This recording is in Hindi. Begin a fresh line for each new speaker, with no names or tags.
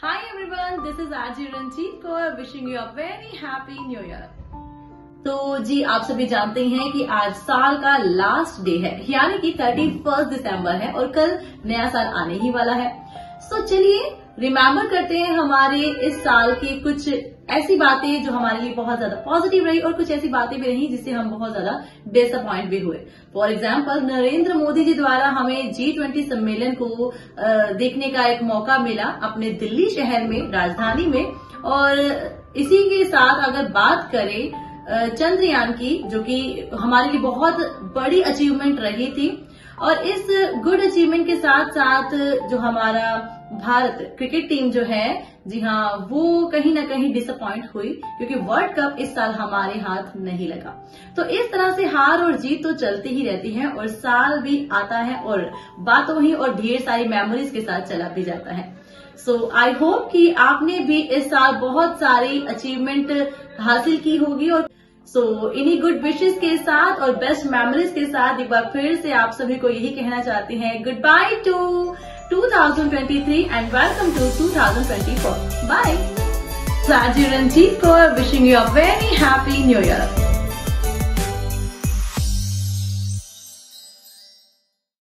Hi everyone, this is RJ Ranjit Kaur wishing you a very happy new year. तो जी आप सभी जानते हैं कि आज साल का लास्ट डे है, यानी कि 31 दिसंबर है और कल नया साल आने ही वाला है। सो चलिए रिमेम्बर करते हैं हमारे इस साल की कुछ ऐसी बातें जो हमारे लिए बहुत ज्यादा पॉजिटिव रही और कुछ ऐसी बातें भी रही जिससे हम बहुत ज्यादा डिसअपॉइंट भी हुए। फॉर एग्जाम्पल, नरेंद्र मोदी जी द्वारा हमें G20 सम्मेलन को देखने का एक मौका मिला अपने दिल्ली शहर में, राजधानी में। और इसी के साथ अगर बात करें चंद्रयान की, जो कि हमारे लिए बहुत बड़ी अचीवमेंट रही थी, और इस गुड अचीवमेंट के साथ साथ जो हमारा भारत क्रिकेट टीम जो है, जी हाँ, वो कहीं ना कहीं डिसअपॉइंट हुई क्योंकि वर्ल्ड कप इस साल हमारे हाथ नहीं लगा। तो इस तरह से हार और जीत तो चलती ही रहती है और साल भी आता है और बातों ही और ढेर सारी मेमोरीज के साथ चला भी जाता है। सो आई होप कि आपने भी इस साल बहुत सारी अचीवमेंट हासिल की होगी। और इन्हीं गुड विशेस के साथ और बेस्ट मेमोरीज के साथ एक बार फिर से आप सभी को यही कहना चाहती हैं, good bye to 2023 and welcome to 2024। Bye. RJ Ranjit Kaur wishing you a very happy new year.